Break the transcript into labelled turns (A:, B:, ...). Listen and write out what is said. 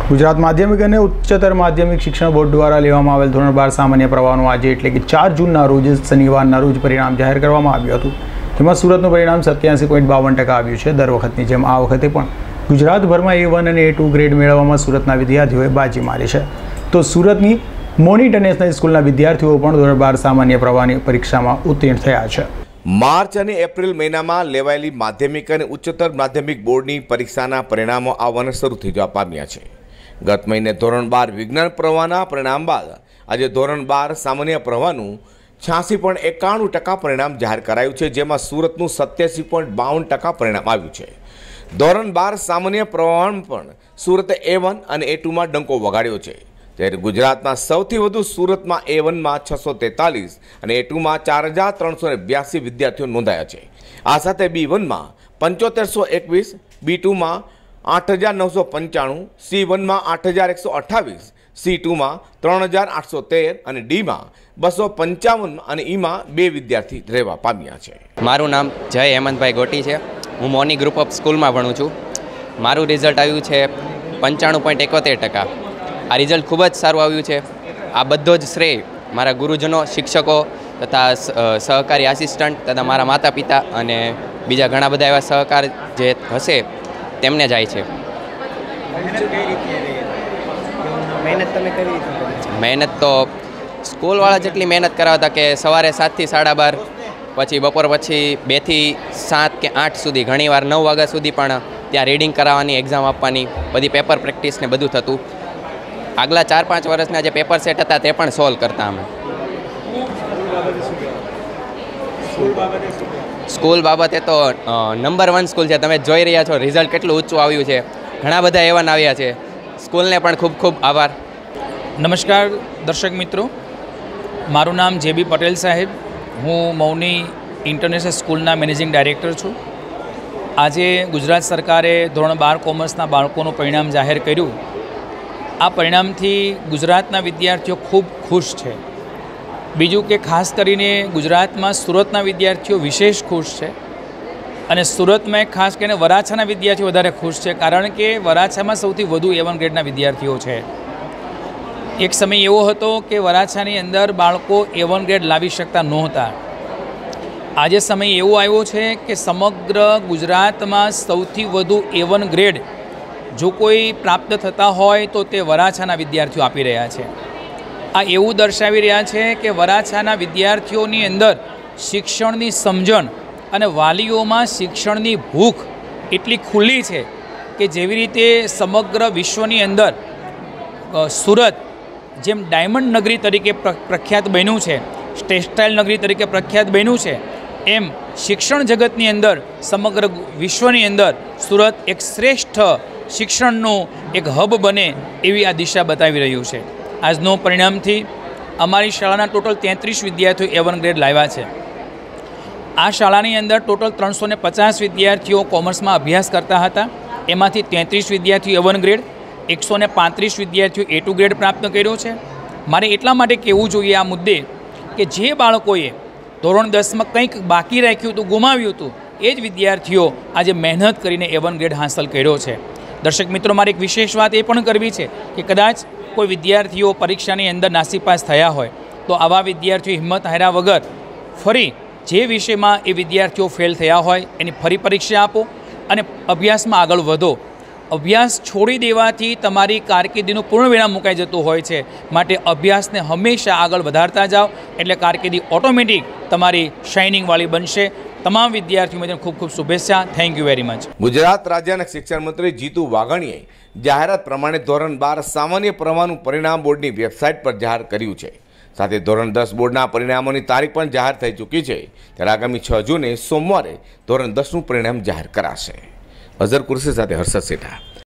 A: ગુજરાત માધ્યમિક અને ઉચ્ચતર માધ્યમિક શિક્ષણ બોર્ડ દ્વારા લેવામાં આવેલ ધોરણ 12 સામાન્ય પ્રવાહનું આજે એટલે કે 4 જૂનના રોજ શનિવારના રોજ પરિણામ જાહેર કરવામાં આવ્યું હતું, જેમાં સુરતનું પરિણામ 87.52% આવ્યું છે। દર વખતની જેમ આ વખતે પણ ગુજરાતભરમાં A1 અને A2 ગ્રેડ મેળવવામાં સુરતના વિદ્યાર્થીઓએ બાજી મારી છે। તો સુરતની મોની ઇન્ટરનેશનલ સ્કૂલના વિદ્યાર્થીઓ પણ ધોરણ 12 સામાન્ય પ્રવાહની પરીક્ષામાં ઉત્તીર્ણ થયા છે।
B: માર્ચ અને એપ્રિલ મહિનામાં લેવાયેલી માધ્યમિક અને ઉચ્ચતર માધ્યમિક બોર્ડની પરીક્ષાના પરિણામો આવવાના શરૂ થઈ જવા પામ્યા છે। ગત મહિને ધોરણ 12 વિજ્ઞાન પ્રવાહના પરિણામ બાદ આજે ધોરણ 12 સામાન્ય પ્રવાહનું 86.91% પરિણામ જાહેર કરાયું છે, જેમાં સુરતનું 87.52% પરિણામ આવ્યું છે। ધોરણ 12 સામાન્ય પ્રવાહમાં પણ સુરતે A1 અને A2માં ડંકો વગાડ્યો છે, જ્યારે ગુજરાતમાં સૌથી વધુ સુરતમાં A1માં 643 અને A2માં 4382 વિદ્યાર્થીઓ નોંધાયા છે। આ સાથે B1માં 7521, B2માં 8995, C1માં 8128, C2માં 3813 અને Dમાં 255 અને Eમાં 2 વિદ્યાર્થી રહેવા પામ્યા છે।
C: મારું નામ જય હેમંતભાઈ ગોટી છે। હું મોની ગ્રુપ ઓફ સ્કૂલમાં ભણું છું। મારું રિઝલ્ટ આવ્યું છે 95.71%। આ રિઝલ્ટ ખૂબ જ સારું આવ્યું છે। આ બધો જ શ્રેય મારા ગુરુજનો, શિક્ષકો તથા સહકારી આસિસ્ટન્ટ તથા મારા માતા પિતા અને બીજા ઘણા બધા એવા સહકાર જે હશે તેમને જાય છે। મહેનત તો સ્કૂલવાળા જેટલી મહેનત કરાવતા કે સવારે 7 થી 12:30, પછી બપોર પછી 2 થી 7 કે 8 સુધી, ઘણીવાર 9 વાગ્યા સુધી પણ ત્યાં રીડિંગ કરાવવાની, એક્ઝામ આપવાની, બધી પેપર પ્રેક્ટિસ ને બધું થતું। આગલા 4-5 વર્ષના જે પેપર સેટ હતા તે પણ સોલ્વ કરતા અમે। સ્કૂલ બાબતે તો નંબર 1 સ્કૂલ છે। તમે જોઈ રહ્યા છો રિઝલ્ટ કેટલું ઊંચું આવ્યું છે। ઘણા બધા A1 આવ્યા છે। સ્કૂલને પણ ખૂબ ખૂબ આભાર।
D: નમસ્કાર દર્શક મિત્રો, મારું નામ JB પટેલ સાહેબ। હું મૌની ઇન્ટરનેશનલ સ્કૂલના મેનેજિંગ ડાયરેક્ટર છું। આજે ગુજરાત સરકારે ધોરણ 12 કોમર્સના બાળકોનું પરિણામ જાહેર કર્યું। આ પરિણામથી ગુજરાતના વિદ્યાર્થીઓ ખૂબ ખુશ છે। બીજું કે ખાસ કરીને ગુજરાતમાં સુરતના વિદ્યાર્થીઓ વિશેષ ખુશ છે, અને સુરતમાં ખાસ કરીને વરાછાના વિદ્યાર્થીઓ વધારે ખુશ છે, કારણ કે વરાછામાં સૌથી વધુ A1 ગ્રેડના વિદ્યાર્થીઓ છે। એક સમય એવો હતો કે વરાછાની અંદર બાળકો A1 ગ્રેડ લાવી શકતા નહોતા। આજે સમય એવો આવ્યો છે કે સમગ્ર ગુજરાતમાં સૌથી વધુ A1 ગ્રેડ જો કોઈ પ્રાપ્ત થતા હોય તો તે વરાછાના વિદ્યાર્થીઓ આપી રહ્યા છે। આ એવું દર્શાવી રહ્યા છે કે વરાછાના વિદ્યાર્થીઓની અંદર શિક્ષણની સમજણ અને વાલીઓમાં શિક્ષણની ભૂખ એટલી ખુલ્લી છે કે જેવી રીતે સમગ્ર વિશ્વની અંદર સુરત જેમ ડાયમંડ નગરી તરીકે પ્રખ્યાત બન્યું છે, ટેક્સટાઇલ નગરી તરીકે પ્રખ્યાત બન્યું છે, એમ શિક્ષણ જગતની અંદર સમગ્ર વિશ્વની અંદર સુરત એક શ્રેષ્ઠ શિક્ષણનું એક હબ બને એવી આ દિશા બતાવી રહ્યું છે। આજનું પરિણામથી અમારી શાળાના ટોટલ 33 વિદ્યાર્થીઓ A1 ગ્રેડ લાવ્યા છે। આ શાળાની અંદર ટોટલ 350 વિદ્યાર્થીઓ કોમર્સમાં અભ્યાસ કરતા હતા। એમાંથી 33 વિદ્યાર્થીઓ A1 ગ્રેડ, 135 વિદ્યાર્થીઓ A2 ગ્રેડ પ્રાપ્ત કર્યો છે। મારે એટલા માટે કહેવું જોઈએ આ મુદ્દે કે જે બાળકોએ ધોરણ 10માં કંઈક બાકી રાખ્યું હતું, ગુમાવ્યું હતું, એ જ વિદ્યાર્થીઓ આજે મહેનત કરીને A1 ગ્રેડ હાંસલ કર્યો છે। દર્શક મિત્રો, મારે એક વિશેષ વાત એ પણ કરવી છે કે કદાચ કોઈ વિદ્યાર્થીઓ પરીક્ષાની અંદર નાસીપાસ થયા હોય તો આવા વિદ્યાર્થીઓ હિંમત હાર્યા વગર ફરી જે વિષયમાં એ વિદ્યાર્થીઓ ફેલ થયા હોય એની ફરી પરીક્ષા આપો અને અભ્યાસમાં આગળ વધો। અભ્યાસ છોડી દેવાથી તમારી કારકિર્દીનું પૂર્ણ વિરામ મુકાઈ જતું હોય છે, માટે અભ્યાસને હંમેશા આગળ વધારતા જાઓ, એટલે કારકિર્દી ઓટોમેટિક તમારી શાઇનિંગવાળી બનશે। તમામ વિદ્યાર્થીઓ માટે ખૂબ ખૂબ શુભેચ્છા। Thank you very much.
B: Gujarat રાજ્યના શિક્ષણ મંત્રી જીતુ વાઘાણીએ જાહેરાત પ્રમાણે ધોરણ 12 સામાન્ય પ્રવાહનું પરિણામ બોર્ડની વેબસાઇટ પર જાહેર કર્યું છે। સાથે ધોરણ 10 બોર્ડના પરિણામોની તારીખ પણ જાહેર થઈ ચૂકી છે, ત્યારે આગામી 6 જૂને સોમવારે ધોરણ 10નું પરિણામ જાહેર કરાશે। અઝર કુર્સી સાથે હર્ષદ સેઠા।